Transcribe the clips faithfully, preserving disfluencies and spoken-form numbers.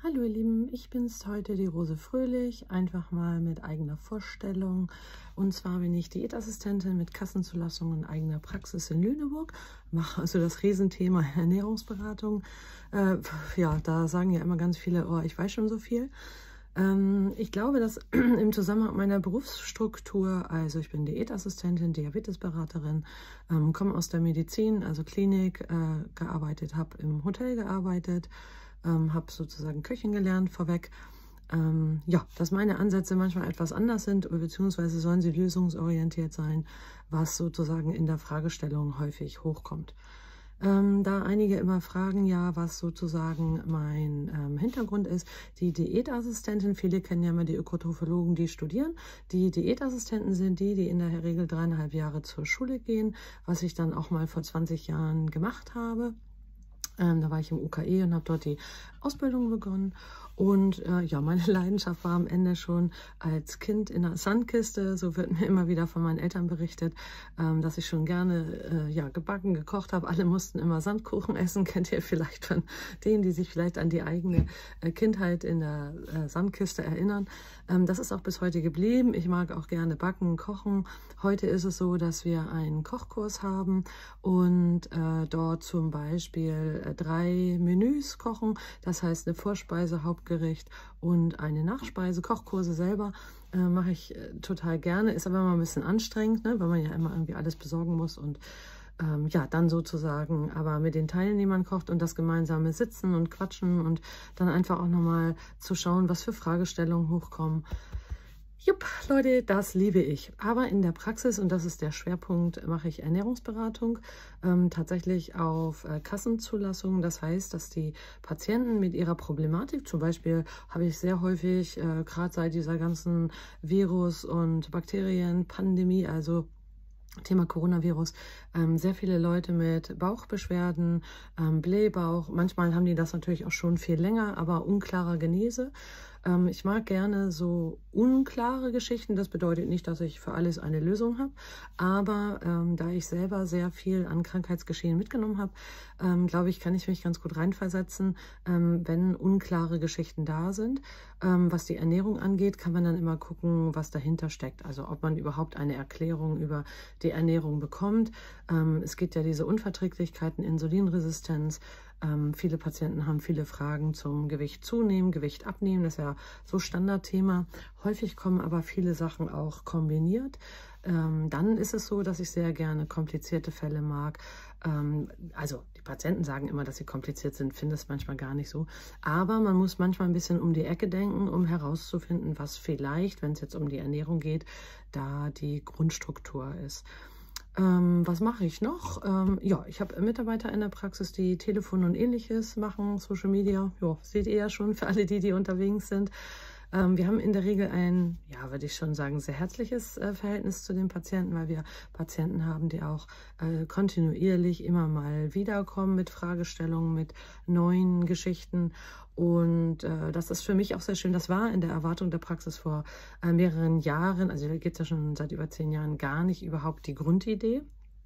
Hallo ihr Lieben, ich bin's heute, die Rose Fröhlich, einfach mal mit eigener Vorstellung. Und zwar bin ich Diätassistentin mit Kassenzulassung und eigener Praxis in Lüneburg, mache also das Riesenthema Ernährungsberatung. Äh, ja, da sagen ja immer ganz viele, oh, ich weiß schon so viel. Ähm, ich glaube, dass im Zusammenhang meiner Berufsstruktur, also ich bin Diätassistentin, Diabetesberaterin, ähm, komme aus der Medizin, also Klinik, äh, gearbeitet, habe im Hotel gearbeitet, Ähm, habe sozusagen Köchin gelernt vorweg. Ähm, ja, dass meine Ansätze manchmal etwas anders sind, beziehungsweise sollen sie lösungsorientiert sein, was sozusagen in der Fragestellung häufig hochkommt. Ähm, da einige immer fragen, ja, was sozusagen mein ähm, Hintergrund ist. Die Diätassistentin, viele kennen ja immer die Ökotrophologen, die studieren. Die Diätassistenten sind die, die in der Regel dreieinhalb Jahre zur Schule gehen, was ich dann auch mal vor zwanzig Jahren gemacht habe. Ähm, da war ich im U K E und habe dort die Ausbildung begonnen. Und äh, ja, meine Leidenschaft war am Ende schon als Kind in der Sandkiste. So wird mir immer wieder von meinen Eltern berichtet, ähm, dass ich schon gerne äh, ja, gebacken, gekocht habe. Alle mussten immer Sandkuchen essen. Kennt ihr vielleicht von denen, die sich vielleicht an die eigene äh, Kindheit in der äh, Sandkiste erinnern. Ähm, das ist auch bis heute geblieben. Ich mag auch gerne backen, kochen. Heute ist es so, dass wir einen Kochkurs haben und äh, dort zum Beispiel äh, drei Menüs kochen. Das heißt eine Vorspeise, Hauptgericht und eine Nachspeise. Kochkurse selber äh, mache ich äh, total gerne. Ist aber immer ein bisschen anstrengend, ne? Weil man ja immer irgendwie alles besorgen muss und ähm, ja, dann sozusagen aber mit den Teilnehmern kocht und das gemeinsame Sitzen und Quatschen und dann einfach auch nochmal zu schauen, was für Fragestellungen hochkommen. Jupp, Leute, das liebe ich. Aber in der Praxis, und das ist der Schwerpunkt, mache ich Ernährungsberatung, ähm, tatsächlich auf äh, Kassenzulassung. Das heißt, dass die Patienten mit ihrer Problematik, zum Beispiel habe ich sehr häufig, äh, gerade seit dieser ganzen Virus- und Bakterienpandemie, also Thema Coronavirus, ähm, sehr viele Leute mit Bauchbeschwerden, ähm, Blähbauch. Manchmal haben die das natürlich auch schon viel länger, aber unklarer Genese. Ähm, ich mag gerne so unklare Geschichten. Das bedeutet nicht, dass ich für alles eine Lösung habe, aber ähm, da ich selber sehr viel an Krankheitsgeschehen mitgenommen habe, ähm, glaube ich, kann ich mich ganz gut reinversetzen, ähm, wenn unklare Geschichten da sind. Ähm, was die Ernährung angeht, kann man dann immer gucken, was dahinter steckt. Also ob man überhaupt eine Erklärung über die Ernährung bekommt. Ähm, es gibt ja diese Unverträglichkeiten, Insulinresistenz. Ähm, viele Patienten haben viele Fragen zum Gewicht zunehmen, Gewicht abnehmen. Das ist ja so Standardthema. Häufig kommen aber viele Sachen auch kombiniert. Ähm, dann ist es so, dass ich sehr gerne komplizierte Fälle mag. Ähm, also die Patienten sagen immer, dass sie kompliziert sind, finde es manchmal gar nicht so. Aber man muss manchmal ein bisschen um die Ecke denken, um herauszufinden, was vielleicht, wenn es jetzt um die Ernährung geht, da die Grundstruktur ist. Ähm, was mache ich noch? Ähm, ja, ich habe Mitarbeiter in der Praxis, die Telefon und ähnliches machen, Social Media. Ja, seht ihr ja schon für alle die, die unterwegs sind. Ähm, wir haben in der Regel ein, ja, würde ich schon sagen, sehr herzliches äh, Verhältnis zu den Patienten, weil wir Patienten haben, die auch äh, kontinuierlich immer mal wiederkommen mit Fragestellungen, mit neuen Geschichten. Und äh, das ist für mich auch sehr schön. Das war in der Erwartung der Praxis vor äh, mehreren Jahren, also da gibt es ja schon seit über zehn Jahren, gar nicht überhaupt die Grundidee.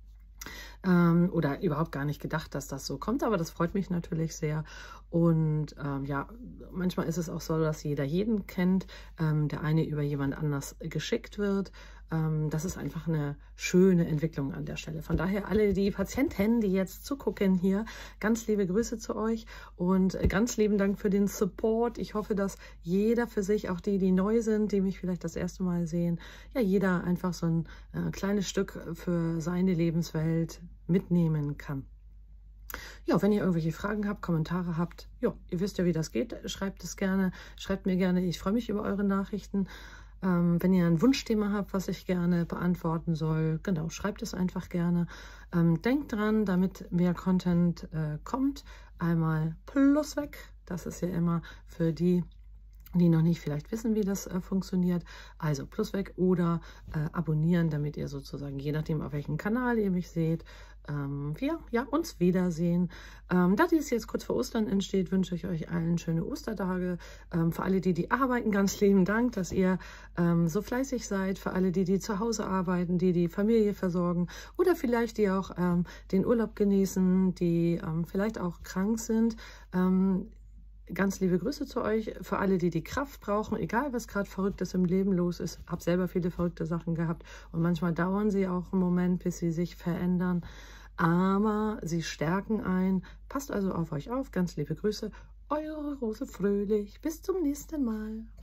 Ähm, oder überhaupt gar nicht gedacht, dass das so kommt, aber das freut mich natürlich sehr. Und ähm, ja, manchmal ist es auch so, dass jeder jeden kennt, ähm, der eine über jemand anders geschickt wird. Ähm, das ist einfach eine schöne Entwicklung an der Stelle. Von daher alle die Patienten, die jetzt zugucken hier, ganz liebe Grüße zu euch und ganz lieben Dank für den Support. Ich hoffe, dass jeder für sich, auch die, die neu sind, die mich vielleicht das erste Mal sehen, ja, jeder einfach so ein äh, kleines Stück für seine Lebenswelt mitnehmen kann. Ja, wenn ihr irgendwelche Fragen habt, Kommentare habt, ja, ihr wisst ja, wie das geht, schreibt es gerne, schreibt mir gerne, ich freue mich über eure Nachrichten. Ähm, wenn ihr ein Wunschthema habt, was ich gerne beantworten soll, genau, schreibt es einfach gerne. Ähm, denkt dran, damit mehr Content äh, kommt, einmal Plus weg, das ist ja immer für die, die noch nicht vielleicht wissen, wie das äh, funktioniert. Also Plus weg oder äh, abonnieren, damit ihr sozusagen, je nachdem auf welchem Kanal ihr mich seht, ähm, wir ja, uns wiedersehen. Ähm, da dies jetzt kurz vor Ostern entsteht, wünsche ich euch allen schöne Ostertage. Ähm, für alle, die die arbeiten, ganz lieben Dank, dass ihr ähm, so fleißig seid. Für alle, die die zu Hause arbeiten, die die Familie versorgen oder vielleicht die auch ähm, den Urlaub genießen, die ähm, vielleicht auch krank sind. Ähm, Ganz liebe Grüße zu euch, für alle, die die Kraft brauchen, egal was gerade Verrücktes im Leben los ist. Habe selber viele verrückte Sachen gehabt und manchmal dauern sie auch einen Moment, bis sie sich verändern, aber sie stärken ein. Passt also auf euch auf, ganz liebe Grüße, eure Rose Fröhlich, bis zum nächsten Mal.